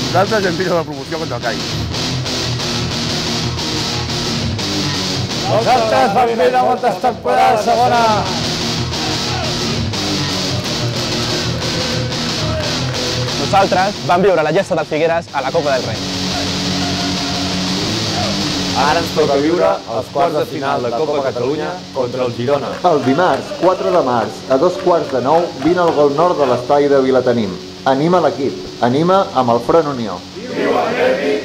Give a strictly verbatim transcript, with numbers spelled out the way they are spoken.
Nosaltres hem vist la promoció contra el Cai. Nosaltres vam viure moltes temporades a segona. Nosaltres vam viure la gesta del Figueres a la Copa del Rei. Ara ens toca viure els quarts de final de Copa Catalunya contra el Girona. El dimarts, quatre de març, a dos quarts de nou, vine al Gol Nord de l'estadi de Vilatenim. Anima l'equip, anima amb el Front Unió. Viu el Betis!